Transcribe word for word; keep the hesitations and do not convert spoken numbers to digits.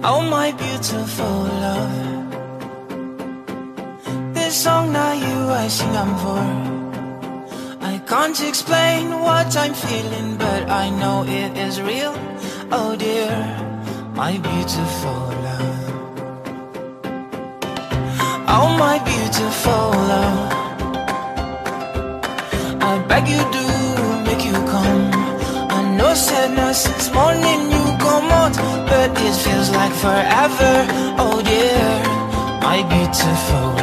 Oh my beautiful love, this song now you I sing I'm for. I can't explain what I'm feeling, but I know it is real. Oh dear, my beautiful love. Oh my beautiful love, I beg you do make you come. I know sadness since morning you come out, but it feels like forever. Oh dear, my beautiful